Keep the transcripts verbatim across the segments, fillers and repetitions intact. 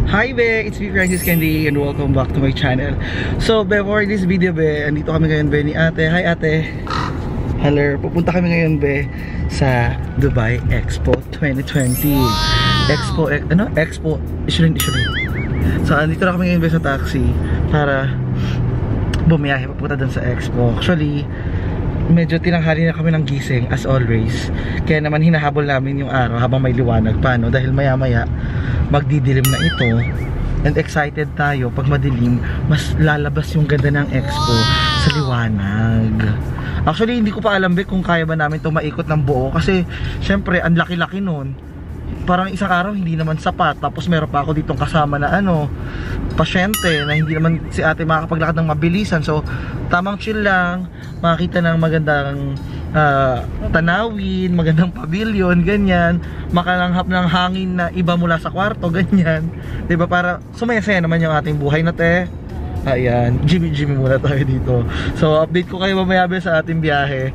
Hi be, it's me Francis Candy and welcome back to my channel. So before this video be, andito kami ngayon be ni ate. Hi ate. Hello, pupunta kami ngayon be sa Dubai Expo twenty twenty. Wow. Expo, ano? Expo, issuing, issuing. So andito na kami ngayon be sa taxi para bumiyahe papunta dun sa Expo. Actually, medyo tinanghali na kami ng gising as always. Kaya naman hinahabol namin yung araw habang may liwanag pa, no? Dahil maya maya magdidilim na ito. And excited tayo pag madilim, mas lalabas yung ganda ng Expo sa liwanag. Actually hindi ko pa alam be kung kaya ba namin ito maikot ng buo. Kasi syempre ang laki-laki nun. Parang isang araw hindi naman sapat. Tapos meron pa ako ditong kasama na ano, pasyente na hindi naman si ate makakapaglakad ng mabilisan. So tamang chill lang, makakita ng magandang uh, tanawin, magandang pavilion, ganyan, makalanghap ng hangin na iba mula sa kwarto, ganyan, diba, para sumaya-saya naman yung ating buhay na te. Ayan, Jimmy-Jimmy muna tayo dito. So update ko kayo mamaya be sa ating biyahe.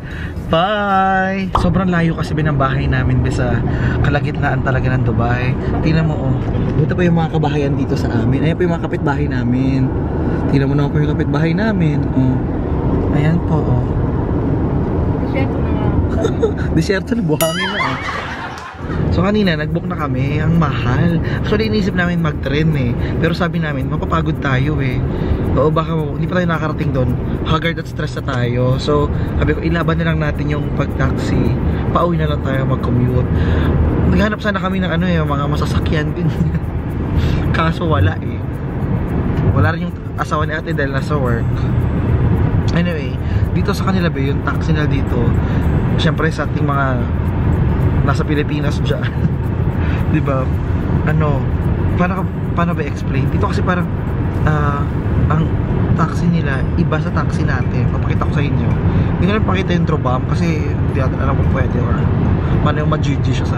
Bye! Sobrang layo kasi bin ang bahay namin be sa kalagitnaan talaga ng Dubai. Tingnan mo oh, dito pa yung mga kabahayan dito sa amin. Ayan pa yung mga kapitbahay namin. Tingnan mo naman po yung kapitbahay namin. Oh. Ayan po oh. Disyerto na nga. Disyerto na, buhangin na oh. So kanina nagbook na kami, ang mahal. Actually inisip namin mag-train eh, pero sabi namin mapapagod tayo eh. Oo, baka hindi pa tayo nakarating doon, haggard at stress na tayo. So sabi ko ilaban na lang natin yung pag-taxi, pauwi na lang tayo mag-commute. Naghanap sana kami ng ano eh, mga masasakyan din. Kaso wala eh. Wala rin yung asawa ni ate dahil nasa work. Anyway, dito sa kanila ba yung taxi na dito, syempre sa ating mga nasa Pilipinas dyan. Diba? Ano, paano, paano ba explain? Dito kasi parang uh, ang taxi nila iba sa taxi natin. Papakita ko sa inyo. Hindi ko lang pakita yung Trobam kasi hindi natin alam kung pwede or paano yung ma-G G siya sa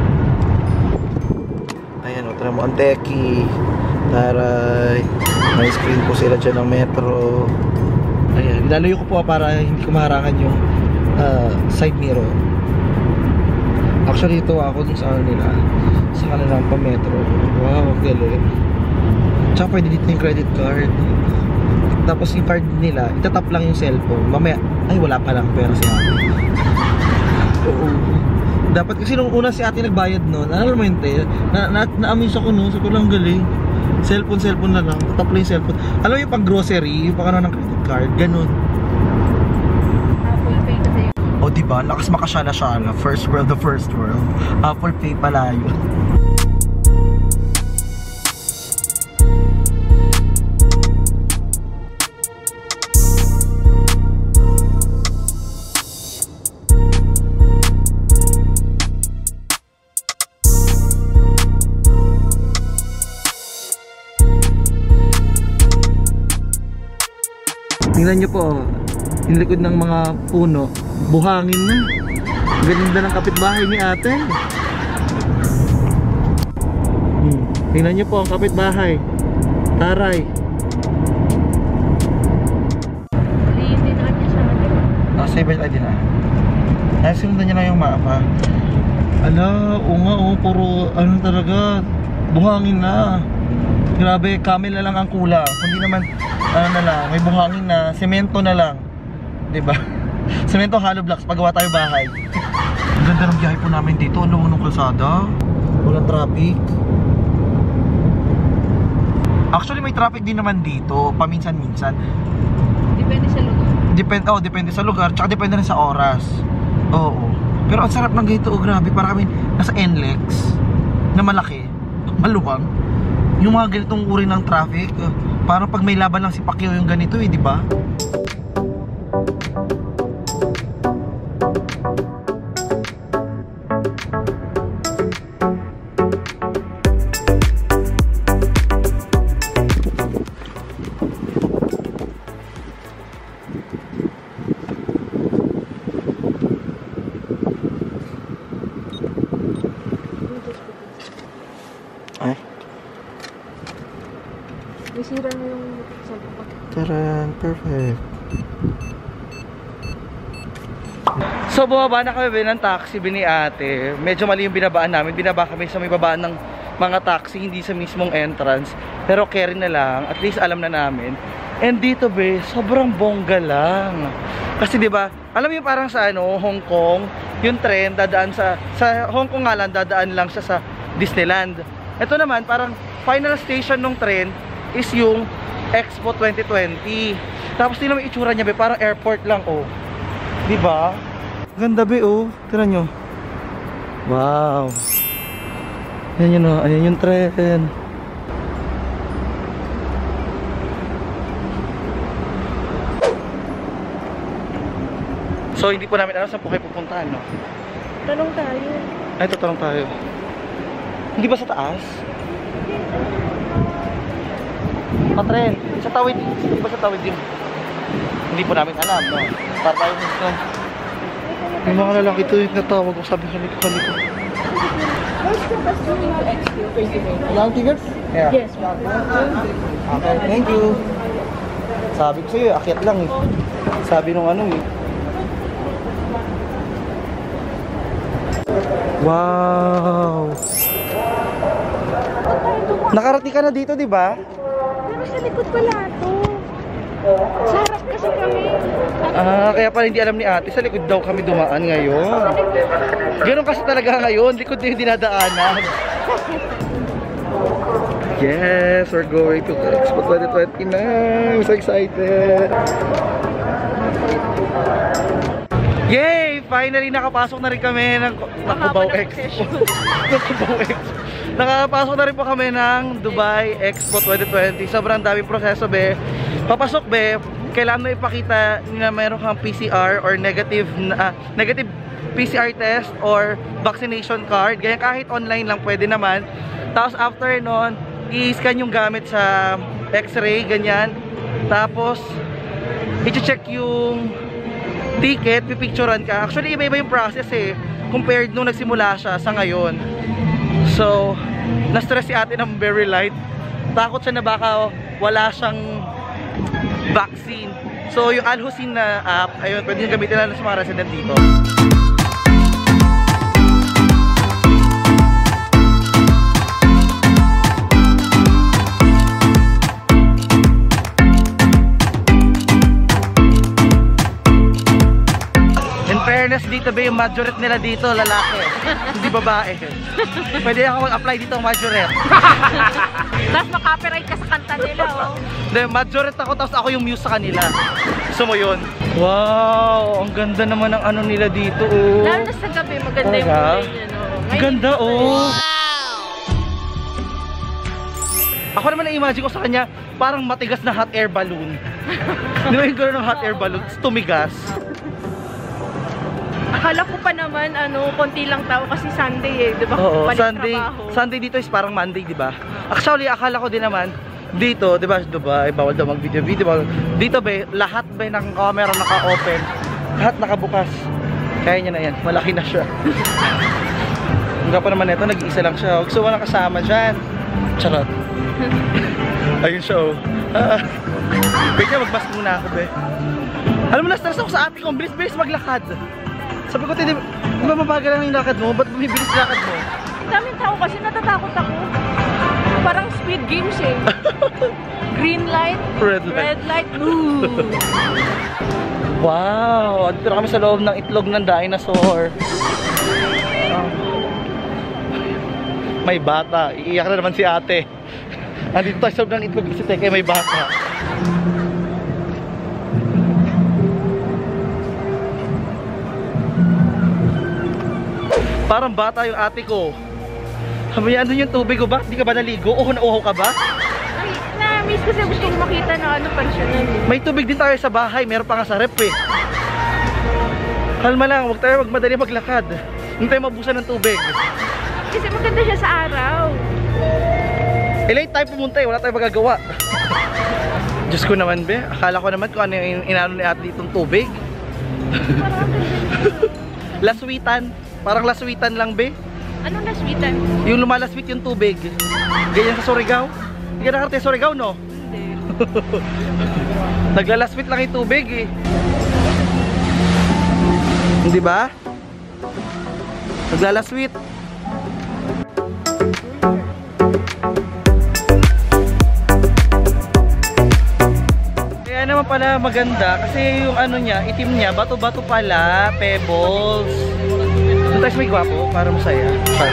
ayan o, tara mo ang teki. Taray, may screen po sila dyan ng metro. Ayan, ilalayo ko po para hindi ko maharangan yung uh, side mirror. Actually ito ako dun sa ano nila, sa kanilang pa-metro. Wow, galing. Tsaka pwede dito yung credit card. Tapos yung card nila, itatap lang yung cellphone. Mamaya, ay wala pa lang pera si ate. Oo. Dapat kasi nung una si ate nagbayad nun, ano mo yun te, na, na, na-amaze ako nun, sabi ko lang galing. Cellphone, cellphone na lang, tatap lang yung cellphone. Alam mo yung pang grocery, yung pang ano ng credit card, ganun. O diba, lakas makasyala-syala. First world, the first world. Apple Pay pala yun. Tingnan nyo po, yung likod ng mga puno, buhangin na. Ganda ng kapitbahay ni ate. Hmm. Tingnan nyo po ang kapitbahay. Taray. Hindi na kanya siya natin. Ah, seven ay din na. Ay, sinundan niya lang yung mapa. Ala, o nga o, puro ano talaga, buhangin na. Grabe, camel na lang ang kulang. Kundi naman, ano na lang, may buhangin na, semento na lang. Diba? Semento hollow blocks, pagawa tayo bahay. Ang ganda ng biyahe po namin dito. Ano ang kalsada? Walang traffic. Actually may traffic din naman dito, paminsan-minsan. Depende sa lugar. Depende, oh, depende sa lugar, tsaka depende rin sa oras. Oo. Pero ang sarap ng ganito, oh, grabe, para kami nasa N L E X na malaki, maluwang. Yung mga ganitong uri ng traffic, uh, parang pag may laban lang si Pacquiao yung ganito eh, di ba? Ay. Nasira na yung sabi ko. Taran, perfect. So bumaba na kami ng taxi ni ate. Medyo mali yung binabaan namin. Binaba kami sa may babaan ng mga taxi, hindi sa mismong entrance. Pero carry na lang, at least alam na namin. And dito be, sobrang bongga lang. Kasi 'di ba? Alam mo yung parang sa ano, Hong Kong, yung tren dadaan sa sa Hong Kong nga lang dadaan lang siya sa Disneyland. Ito naman parang final station ng tren is yung Expo twenty twenty. Tapos tingnan mo yung itsura niya be, parang airport lang oh. 'Di ba? Ganda be oh. Tingnan niyo. Wow. Ayan yun oh, ayan yung tren. So hindi po namin alam saan po kayo pupuntahan, no? Tanong tayo. Ay, tatanong tayo. Hindi ba sa taas? Patren, sa tawid. Hindi ba sa tawid yun? Hindi po namin alam, no? Start tayo mismo. Yung mga lalaki ito yung natawag ko, sabi kaniko kaniko. Ilang tickets? Yeah. Yes, Okay, thank you. Sabi ko sa'yo, akyat lang eh. Sabi nung ano eh. Wow! Nakarating ka na dito, di ba? Pero sa likod pala ito. Sa harap kasi kami. Ah, kaya pala hindi alam ni ate, sa likod daw kami dumaan ngayon. Ganun kasi talaga ngayon, likod na yung dinadaanan. Yes, we're going to Expo twenty twenty na. I'm so excited. Yay! Finally, nakapasok na rin kami ng Cubao Expo. ng Cubao Expo. Nakapasok na rin po kami ng Dubai Expo twenty twenty. Sobrang daming proseso, be. Papasok, be, kailangan mo ipakita na mayroon kang P C R or negative uh, negative P C R test or vaccination card. Ganyan, kahit online lang pwede naman. Tapos after nun, i-scan yung gamit sa x-ray, ganyan. Tapos, i-check yung ticket, pipicturean ka. Actually, iba-iba yung process eh, compared nung nagsimula siya sa ngayon. So, na-stress si ate ng very light. Takot siya na baka wala siyang vaccine. So, yung Alhusin na app, ayun, pwede nyo gamitin na sa mga resident dito. Fairness dito ba yung majorette nila dito, lalaki, hindi babae. Pwede ako mag-apply dito ang majorette. Tapos makapiright ka sa kanta nila, oh. Hindi, majorette ako, tapos ako yung muse sa kanila. Gusto mo yun? Wow, ang ganda naman ng ano nila dito, oh. Lalo na sa gabi, maganda yung kulay niya, no? Ngayon, ganda, oh. Ako naman na-imagine ko sa kanya, parang matigas na hot air balloon. Di ba yung gano'n ng hot air balloon? Tumigas. Akala ko pa naman, ano, konti lang tao kasi Sunday eh, di ba? Oo, Balik Sunday, trabaho. Sunday dito is parang Monday, di ba? Actually, akala ko din naman, dito, di ba, Dubai, bawal daw mag-video-video. Dito ba, lahat ba ng camera naka-open, lahat nakabukas. Kaya niya na yan, malaki na siya. Hangga pa naman ito, nag-iisa lang siya. Gusto mo na kasama dyan. Charot. Ayun siya, oh. Ah, pwede mag-mask muna ako, be. Alam mo, na-stress ako sa ate ko, bilis-bilis maglakad. Sabi ko, di ba mabagal lang yung lakad mo? Ba't bumibilis lakad mo? Daming tao kasi natatakot ako. Parang Speed Games eh. Green light, Red light, red light, blue. Wow! Dito na kami sa loob ng itlog ng dinosaur. Oh. May bata. Iiyak na naman si ate. Andito tayo sa loob ng itlog kasi teke may bata. Parang bata yung ate ko. Sabi niya, ano yung tubig ko ba? Hindi ka ba naligo? O nauhaw ka ba? Ay, na-miss kasi gusto kong makita na ano pensyonan. May tubig din tayo sa bahay. Meron pa nga sa rep eh. Kalma lang, huwag tayo magmadali maglakad. Hindi tayo mabusan ng tubig. Kasi maganda siya sa araw. Eh, late tayo pumunta eh. Wala tayong magagawa. Diyos ko naman be. Akala ko naman kung ano yung inano ni ate ditong tubig. Laswitan. Parang laswitan lang be. Anong laswitan? Yung lumalaswit yung tubig. Ganyan sa Surigao. Hindi ka nakarating sa Surigao, no? Hindi. Naglalaswit lang yung tubig eh. Hindi ba? Naglalaswit. naman pala maganda kasi yung ano niya, itim niya, bato-bato pala, pebbles. Doon tayo sa may gwapo para masaya. Sorry.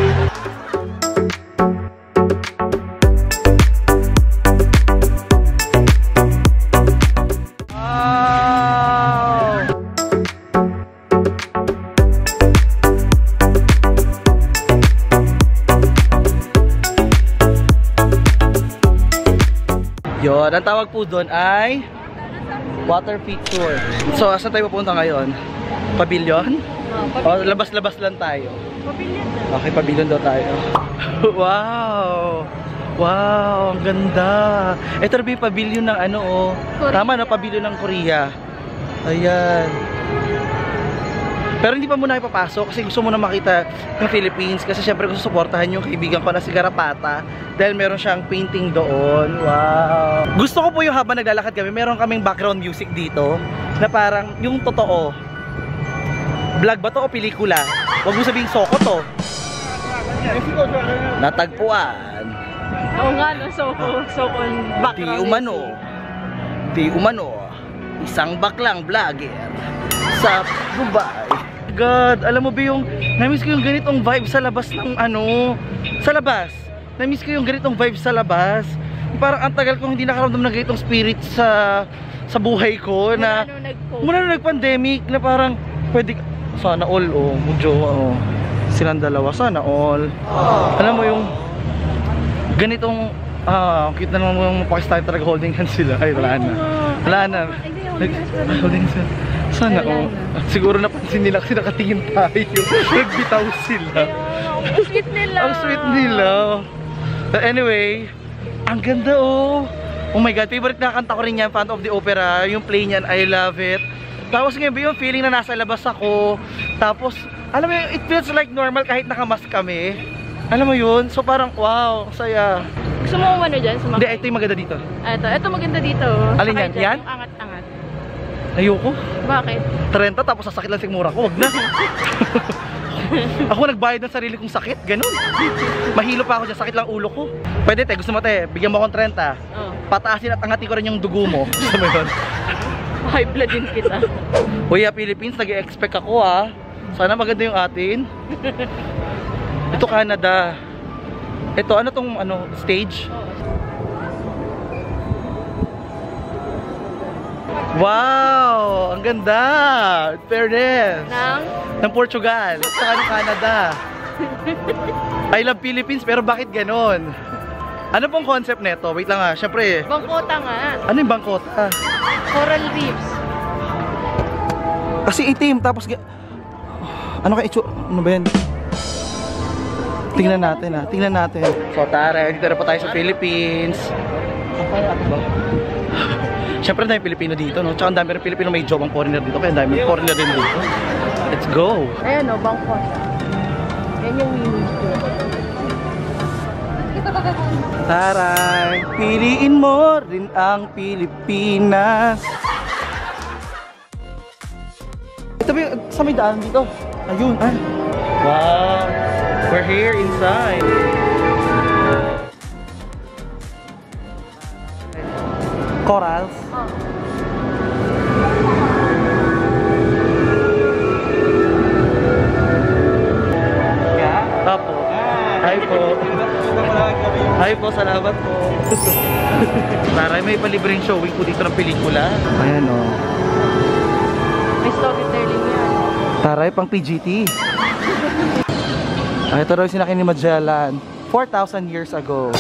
Yun, ang tawag po doon ay water feature. So, asan tayo pupunta ngayon? Pavilion? O, labas-labas lang tayo. Pavilion. Okay, pavilion daw tayo. Wow! Wow, ang ganda. Ito na ba yung pavilion ng ano, oh. Korea. Tama na, pavilion ng Korea. Ayan. Pero hindi pa muna ipapasok kasi gusto mo na makita yung Philippines kasi syempre gusto suportahan yung kaibigan ko na si Garapata dahil meron siyang painting doon. Wow! Gusto ko po yung habang naglalakad kami, meron kaming background music dito na parang yung totoo. Vlog ba to o pelikula? Huwag mo sabihin soko to. Natagpuan. Oo nga, no? Soko, soko background. Di umano. Di umano. Isang baklang vlogger sa Dubai. God, alam mo ba yung na-miss ko yung ganitong vibe sa labas ng ano, sa labas. Na-miss ko yung ganitong vibe sa labas. Parang ang tagal kong hindi nakaramdam ng ganitong spirit sa sa buhay ko na mula nung nag-pandemic na parang pwede sana all oh, mudyo oh. Silang dalawa sana all. Alam mo yung ganitong ah, cute na naman yung Pakistan talaga holding hands sila. Ay, wala na. Wala na. Holding hands. Sana oh. Siguro napansin nila kasi nakatingin tayo. Nagbitaw sila. Ang sweet nila. Ang sweet nila. But anyway, ang ganda oh. Oh my god, favorite na kanta ko rin yan, Phantom of the Opera. Yung play niyan, I love it. Tapos ngayon yung feeling na nasa labas ako. Tapos, alam mo yun, it feels like normal kahit nakamask kami. Alam mo yun? So parang wow, saya. Gusto mo ano dyan? Hindi, ito yung maganda dito. Ah, ito, ito maganda dito. Alin Sakay yan? dyan, Yan? Yung angat-angat. Ayoko. Bakit? trenta tapos sasakit lang sigmura ko, wag na. Ako nagbayad ng sarili kong sakit, ganun. Mahilo pa ako dyan, sakit lang ulo ko. Pwede te, gusto mo te, bigyan mo akong trenta. Oh. Pataasin at angatin ko rin yung dugo mo. Gusto mo yun? High blood din kita. Uy, ah, Philippines, nag-e-expect ako ah. Sana maganda yung atin. Ito Canada. Ito, ano tong ano, stage? Wow! Ang ganda! Fairness! Nang? Ng Portugal, saka ng Canada. I love Philippines, pero bakit ganon? Ano pong concept neto? Wait lang ah, syempre. Bangkota nga. Ano yung bangkota? Coral reefs. Kasi itim, tapos ano kaya itsura? Ano ba yan? Tingnan natin ah, tingnan natin. So tara, dito na po tayo sa Philippines. Siyempre ang dami Pilipino dito, no? Tsaka ang dami rin Pilipino may job ang foreigner dito, kaya ang dami foreigner din dito. Let's go! Ayan o, bangkota. Yan yung mini ko. Taray, piliin mo rin ang Pilipinas. Ito ba yung, sa may daan dito? Ayun, ah. Wow! We're here inside. Corals. Oh. Apo. Hi po. Hi po, salamat po. Taray, may palibreng showing po dito ng pelikula. Ayan o. Oh. May storytelling yan. Taray, pang P G T. Ay, ito raw yung sinakyan ni Magellan four thousand years ago.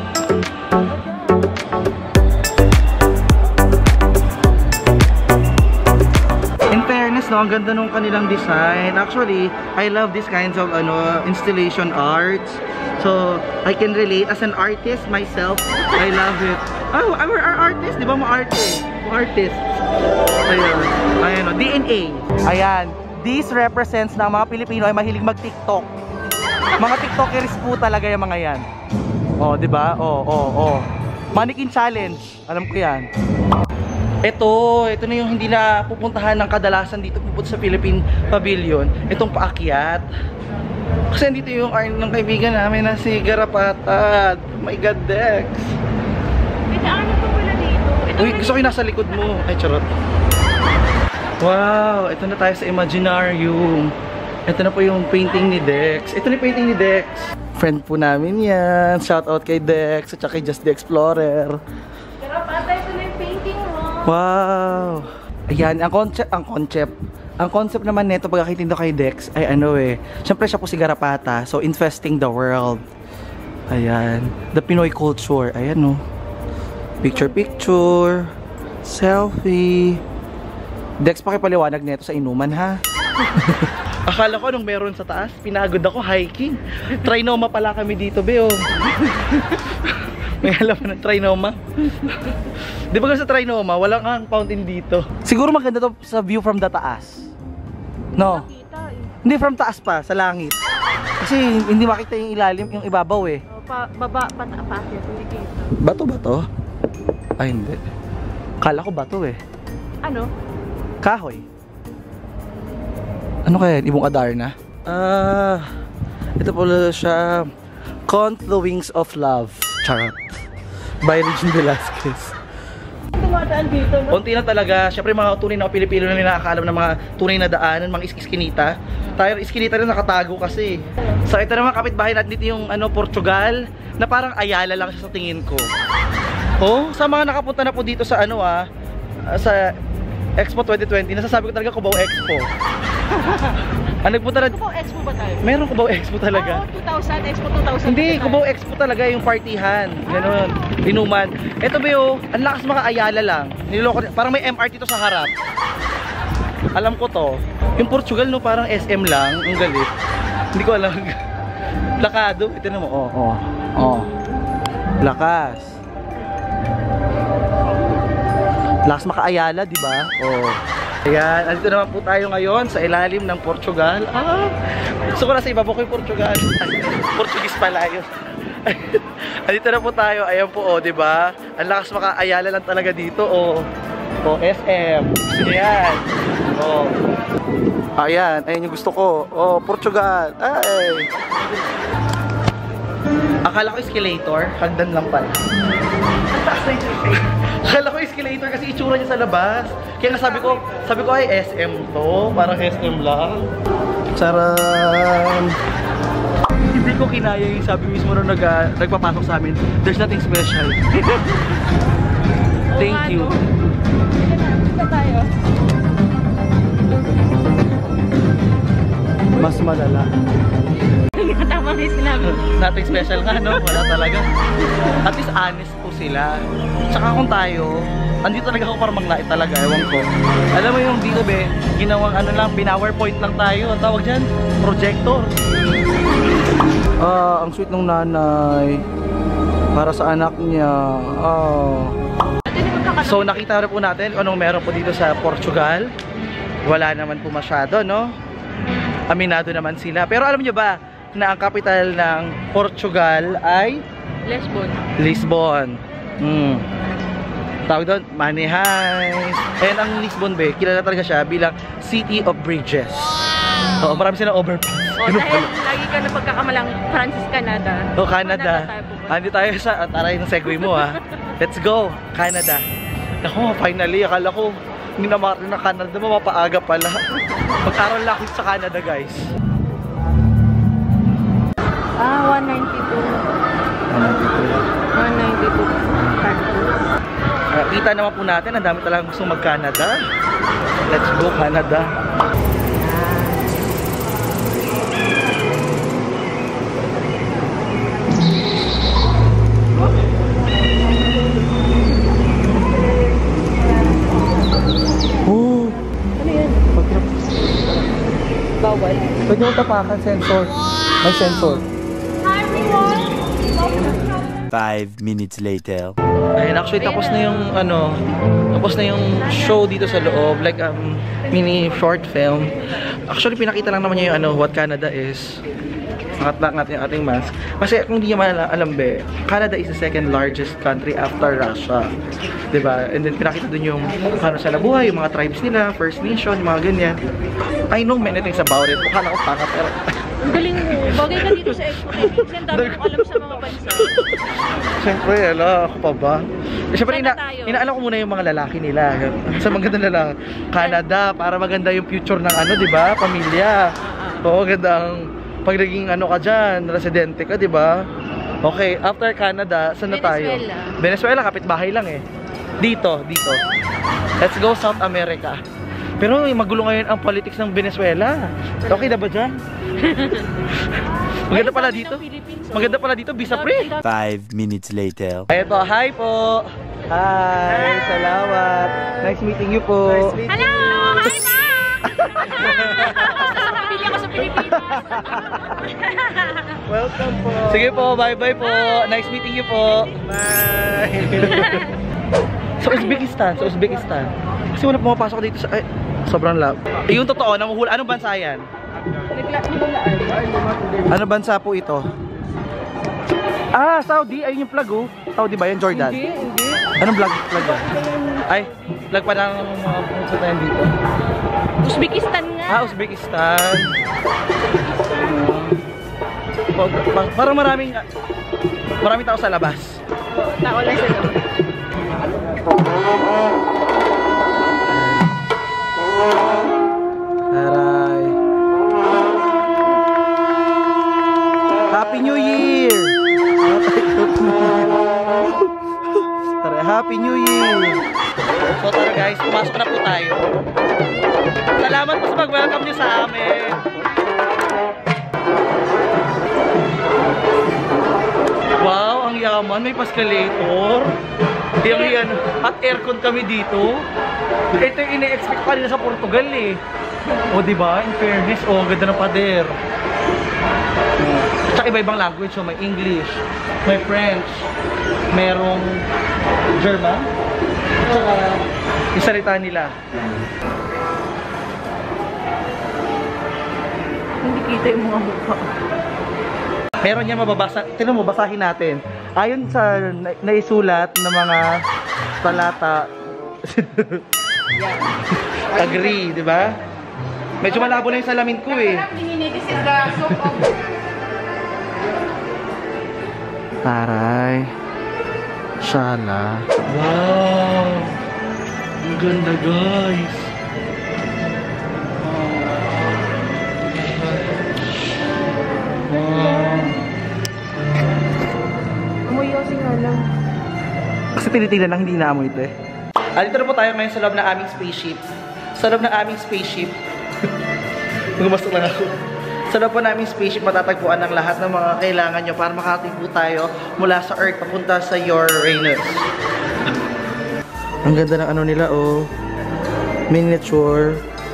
In fairness, no, ang ganda nung kanilang design. Actually, I love these kinds of ano, installation arts. So, I can relate as an artist myself. I love it. Oh, we're our artists, di ba mo artist? Artists. Ayan. Ayan, no, D N A. Ayan. This represents na mga Pilipino ay mahilig mag-TikTok. Mga TikTokers po talaga yung mga yan. Oh, di ba? Oh, oh, oh. Mannequin challenge. Alam ko yan. Ito, ito na yung hindi na pupuntahan ng kadalasan dito pupunta sa Philippine Pavilion. Itong paakyat. Kasi dito yung arn ng kaibigan namin na si Garapata. Oh my God, Dex. May daanan pa pala dito. Ito Uy, gusto ko yung nasa likod mo. Ay, charot. Wow, ito na tayo sa Imaginarium. Ito na po yung painting ni Dex. Ito na yung painting ni Dex. Friend po namin yan. Shout out kay Dex at kay Just the Explorer. Pero pata, ito na yung painting mo. Wow. Ayan, ang concept, ang concept. Ang concept naman nito pagkakitindo kay Dex ay ano eh. Siyempre siya po si Garapata. So, infesting the world. Ayan. The Pinoy culture. Ayan o. Oh. Picture picture. Selfie. Dex, pakipaliwanag nito sa inuman ha. Akala ko nung meron sa taas, pinagod ako hiking. Trinoma pala kami dito, be oh. May alam mo ng Trinoma. Di ba sa Trinoma, wala kang fountain dito. Siguro maganda to sa view from the taas. No? Hindi, from taas pa, sa langit. Kasi hindi makita yung ilalim, yung ibabaw eh. O, pa, baba, pata, paakit, hindi kita. Bato ba to? Ay, hindi. Kala ko bato eh. Ano? Kahoy. Ano kaya? Ibong Adarna? Ah, ito pala siya. Count the Wings of Love. Charot. By Regine Velasquez. Tumadaan dito, no? Konti na talaga. Siyempre mga tunay na Pilipino na nakakaalam ng mga tunay na daanan, mga is-iskinita. Tayo iskinita rin nakatago kasi. So ito naman kapitbahay natin dito yung ano, Portugal, na parang Ayala lang siya sa tingin ko. Oh, sa mga nakapunta na po dito sa ano ah, sa Expo twenty twenty, nasasabi ko talaga Cubao Expo. Ah, nagpunta na... Cubao Expo ba tayo? Meron Cubao Expo talaga. Oo, two thousand, Expo two thousand. Hindi, Cubao Expo talaga yung partihan. Ganon, inuman. Ito ba yung, ang lakas mga Ayala lang. Niloko, parang may M R T to sa harap. Alam ko to. Yung Portugal no, parang S M lang. Ang galit. Hindi ko alam. Lakado. Ito na mo. Oh, oh. Oh. Lakas. Lakas maka-Ayala, di ba? Oh. Ayan, andito naman po tayo ngayon sa ilalim ng Portugal. Ah, gusto ko na sa ibabaw ko yung Portugal. Portuguese pala yun. Andito na po tayo. Ayan po, oh, di ba? Ang lakas maka-Ayala lang talaga dito, oh. Oh, S M. Ayan. Oh. Ayan, ayan yung gusto ko. Oh, Portugal. Ay. Akala ko escalator, hagdan lang pala. Ang taas na yung face. Akala ko escalator kasi itsura niya sa labas. Kaya nga sabi ko, sabi ko ay S M to, parang S M lang. Charan! Hindi ko kinaya yung sabi mismo nung nag, uh, nagpapasok sa amin. There's nothing special. Thank you. Ito tayo. Mas malala. Tama na yung sinabi. Nothing special nga, no? Wala talaga. At least honest po sila. Tsaka kung tayo, andito talaga ako para maglait talaga, ewan ko. Alam mo yung dito be, ginawang ano lang, pinowerpoint lang tayo. Ang tawag dyan, projector. Ah, ang sweet ng nanay. Para sa anak niya. Oh. So nakita na po natin kung anong meron po dito sa Portugal. Wala naman po masyado, no? Aminado naman sila. Pero alam nyo ba na ang capital ng Portugal ay Lisbon. Lisbon. Hmm. Tawag doon, Manihais. And ang Lisbon be, kilala talaga siya bilang City of Bridges. Oo, marami silang overpass. O, dahil lagi ka na pagkakamalang Francis, Canada. Oh, Canada. Canada Andi tayo sa, taray ng segue mo ha. Let's go, Canada. Ako, finally, akala ko hindi na makarin na Canada, mapapaaga pala. Mag-aral lang ako sa Canada, guys. Ah, one ninety-two. one ninety-two. Uh, kita naman po natin, ang dami talagang gusto mag-Canada. Let's go, Canada. Oh! Ano yan? Bawal. Pwede mo tapakan, sensor. May sensor. Hi everyone! Five minutes later. Ayun, actually tapos na yung ano, tapos na yung show dito sa loob, like um mini short film. Actually pinakita lang naman niya yung ano, what Canada is. Angat lang natin yung ating mask. Kasi kung hindi niya malala, alam be, Canada is the second largest country after Russia. Diba? And then pinakita dun yung paano sila buhay, yung mga tribes nila, First Nation, yung mga ganyan. I know many things about it. Mukha ko panga pero... Ang galing mo. Bagay ka dito sa Expo. Kasi ang dami mong alam sa mga bansa. Siyempre, ala, ako pa ba? Siyempre, ina Sana tayo. inaalam ko muna yung mga lalaki nila. Sa maganda na lang, Canada, para maganda yung future ng ano, di ba? Pamilya. Oo, gandang pag naging ano ka dyan, residente ka, di ba? Okay, after Canada, saan na tayo? Venezuela. Venezuela, kapitbahay lang eh. Dito, dito. Let's go South America. Pero magulo ngayon ang politics ng Venezuela. Okay na ba dyan? Maganda pala dito. Maganda pala dito, visa free. Five minutes later. Ayan po, hi po. Hi, salamat. Nice meeting you po. Hello! Hi, Ma! Pamilya ko sa Pilipinas. Welcome po. Sige po, bye-bye po. Nice meeting you po. Bye. Sa Uzbekistan, sa Uzbekistan. Kasi wala pumapasok dito sa... Ay, sobrang lab. Eh, yung totoo, nanguhula. Anong bansa yan? Ano bansa po ito? Ah, Saudi. Ayun yung flag oh. Saudi ba yan? Jordan? Hindi, hindi. Anong flag? Flag yan? Ay, flag pa ng mga pumunta tayo dito. Uzbekistan nga. Ah, Uzbekistan. Uh, pa- parang maraming maraming tao sa labas. Tao lang sila. Aray. Happy New Year! Aray, Happy New Year! So tara guys, pumasok na po tayo. Salamat po sa pag-welcome nyo sa amin. Wow, ang yaman. May paskalator. Yung yan, at aircon kami dito. Ito yung ine-expect ko kanina sa Portugal eh. O diba? In fairness, o ganda ng pader. Tsaka iba-ibang language. So, may English, may French, merong German. Tsaka yung salita nila. Hindi kita yung mga mukha. Meron niya mababasa. Tignan mo, basahin natin. Ayon sa na naisulat ng mga talata. Agree, di ba? Medyo malabo na yung salamin ko eh. Taray. Shala. Wow! Ang ganda guys. Wow. Amoy yosi nga lang. Kasi tinitingnan lang, hindi naamoy ito eh. Ah, dito na po tayo ngayon sa loob ng aming spaceship. Sa loob ng aming spaceship. Gumastok lang ako. Sa loob po naming spaceship, matatagpuan ng lahat ng mga kailangan nyo para makarating po tayo mula sa Earth papunta sa Uranus. Ang ganda ng ano nila, oh. Miniature.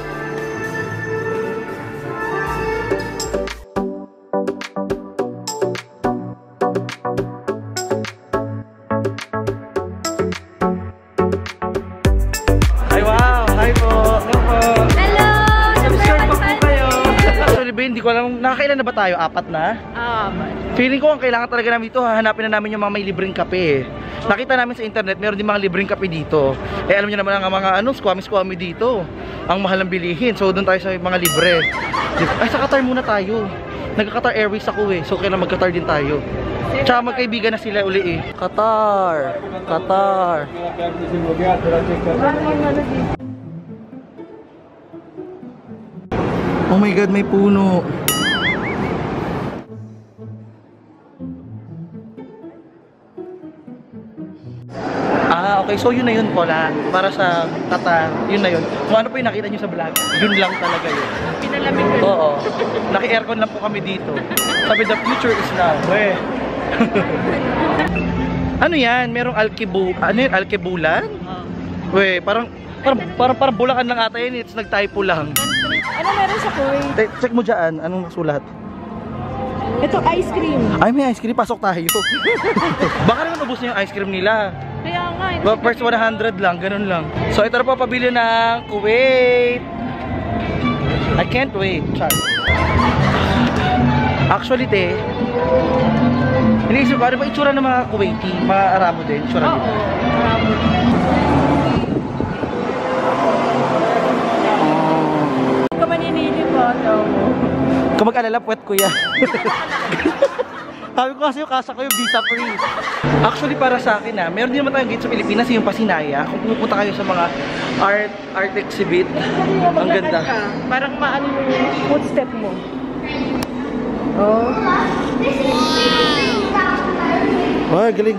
Ay, wow! Hi po! Hello po! Hello! Subscribe pa po kayo! Actually, ba, hindi ko alam, nakakailan na ba tayo? Apat na? Ah, Feeling ko ang kailangan talaga namin ito, hahanapin na namin yung mga may libreng kape. Nakita namin sa internet, meron din mga libreng kape dito. Eh alam niyo naman ang mga ano, squammy-squammy dito. Ang mahal ng bilihin. So doon tayo sa mga libre. Ay, sa Qatar muna tayo. Nagka-Qatar Airways ako eh. So kailangan mag-Qatar din tayo. Tsaka magkaibigan na sila uli eh. Qatar! Qatar! Oh my God, may puno. Ah, okay. So yun na yun po la. Para sa Qatar, yun na yun. Kung ano po yung nakita nyo sa vlog, yun lang talaga yun. pinalamig ko. Oo. Naki-aircon lang po kami dito. Sabi, the future is now. Weh. Ano yan? Merong alkibu... Ano yun? Alkibulan? Weh, parang... Parang, parang, parang bulakan lang ata yun. It's nag-typo lang. Ano meron sa Kuwait? Te- Check mo dyan. Anong sulat? Ito, ice cream. Ay, may ice cream. Pasok tayo. Baka naman ubos na yung ice cream nila. Kaya nga. hindi Well, ko first one hundred lang. Ganun lang. So, ito na po pabili ng Kuwait. I can't wait. Char. Actually, te, iniisip ko, ano ba itsura ng mga Kuwaiti? Mga Arabo din? Itsura Oo. nila? Marami. Oh. Ka maninili po. So, Kung mag-alala, puwet ko yan. Sabi ko kasi yung kasa ko yung visa free. Actually para sa akin na, meron din naman tayong gate sa Pilipinas, yung Pasinaya. Kung pupunta kayo sa mga art art exhibit, ang ganda. Parang maano yung footstep mo. Oh. Ay, galing.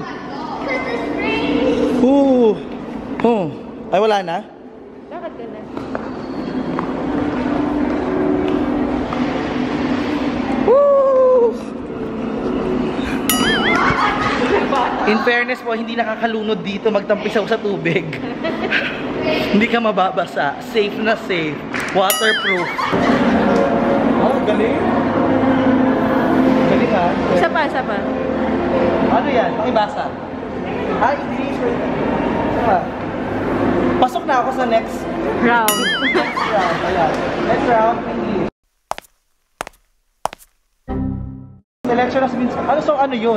Oo. Oh. Ay, wala na? Bakit ka na? Woo! In fairness po, hindi nakakalunod dito magtampisaw sa tubig. Hindi ka mababasa. Safe na safe. Waterproof. Oh, galing. Galing ha. Isa pa, isa pa. Ano yan? Pakibasa. Ay, English. Diba? Pasok na ako sa next Round. next round. Ayan. Next round, English. Selection has been... Ano, so ano yun?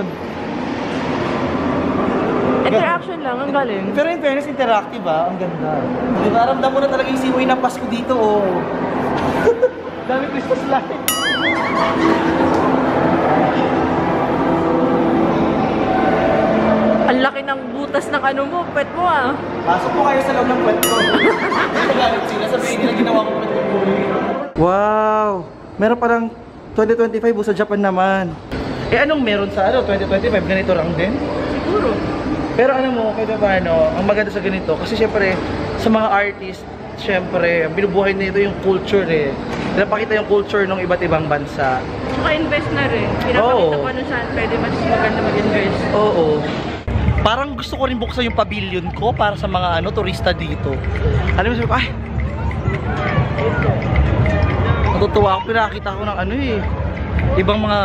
Interaction lang, ang galing. Pero in fairness, interactive ah. Ang ganda. Di ba? Ramdam mo na talaga yung siway ng Pasko dito, oh. Dami Christmas light. Ang laki ng butas ng ano mo, pet mo ah. Pasok po kayo sa loob ng kwento. Nagalit sila, sabihin nila ginawa ko kwento ko. Wow! Meron parang twenty twenty-five sa Japan naman. Eh anong meron sa ano, twenty twenty-five? Ganito lang din? Siguro. Pero ano mo, kahit ba ano, ang maganda sa ganito, kasi syempre, sa mga artist, syempre, binubuhay na ito yung culture eh. Pinapakita yung culture ng iba't ibang bansa. Tsaka invest na rin. Pinapakita Oo. ko ano saan pwede mas maganda mag-invest. Oo. Parang gusto ko rin buksan yung pavilion ko para sa mga ano turista dito. Alam mo sabi ko, ay, natutuwa ako, pinakita ko ng ano eh. Ibang mga...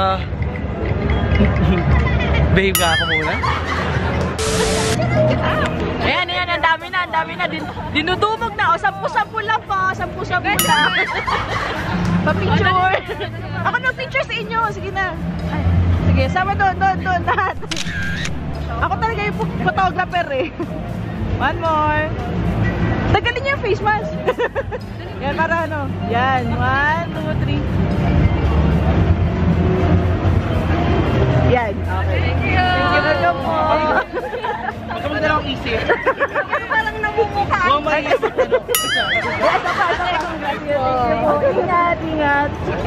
Behave nga ako muna. Ayan, ayan, ang dami na, ang dami na. Din dinudumog na. O, sampu-sampu lang po. Sampu-sampu lang. Pa-picture. Ako na picture sa inyo. Sige na. Ay, sige, sama doon, doon, doon. Lahat. Ako talaga yung photographer eh. One more. Tagalin niyo yung face mask. Yan, para ano. Yan. One, two, three. Yan. Okay. Thank you. Thank you. Welcome po. Huwag mo na lang isip. Parang namumukha. Huwag mo mahiya sa ano. Ito pa, ito pa. Ingat, ingat.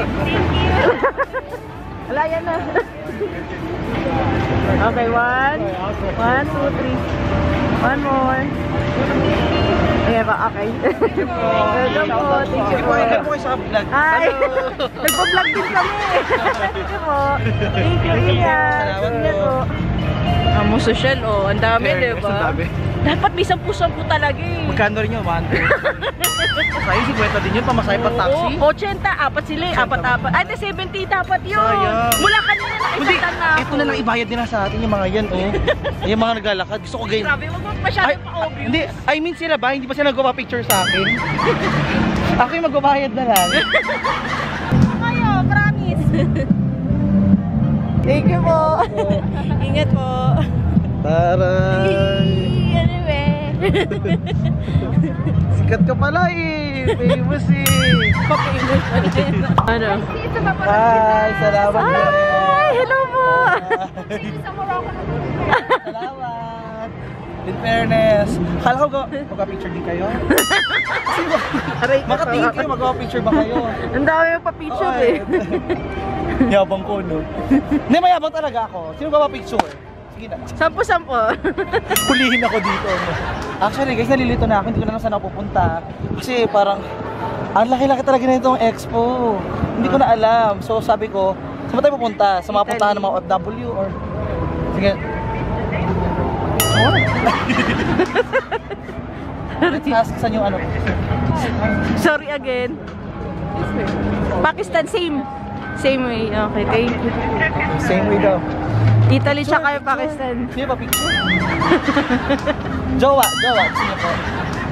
Wala, yan na. Okay, one. One, two, three. One more. Ayan ba, okay. Welcome po. Thank you po. Ikaw po kayo sa vlog. Hi! Nagpa-vlog din kami. Thank you po. Thank you, ingat. Ingat po. Amo social, oh. Ang dami, di ba? Dapat may sampu-sampu talaga eh. Magkano rin yun? one hundred. Masaya, fifty din yun. Pamasahe pang taxi. Oo, eighty, apat sila eh. Apat-apat. Ay, di seventy dapat yun. Sayang. Mula kanina na Hindi, isang na ako. ito na lang ibayad nila sa atin yung mga yan, oh. Yung mga naglalakad. Gusto ko ganyan. Grabe, wag mo masyadong pa-obvious. Hindi, I mean sila ba? Hindi ba sila nagpapa-picture sa akin? Ako yung magbabayad na lang. Kayo, promise. Thank you po. Ingat po. Taray! Ano ba? Sikat ka pala eh. Famous eh. Papailos pa din. Ano? Hi, salamat. Hi, hello po. Salamat. In fairness. Kala ko ga- magpa-picture din kayo? Aray, Makatingin kayo, magpa-picture ba kayo? ang dami yung pa-picture eh. Yabang ko, no? Hindi, mayabang talaga ako. Sino magpa-picture? Sige na. Sampo-sampo. Hulihin ako dito. No? Actually, guys, nalilito na ako. Hindi ko na lang saan ako pupunta. Kasi parang, ang laki-laki talaga na itong expo. Hindi ko na alam. So, sabi ko, saan ba tayo pupunta? Sa mga puntahan ng mga O F W or... Sige. Oh. Let's ask saan yung ano. Sorry again. Pakistan, same. Same way. Okay, thank you. Same way daw. Italy tsaka yung Pakistan. Sino ba picture? Jowa, jowa. Gusto niyo po?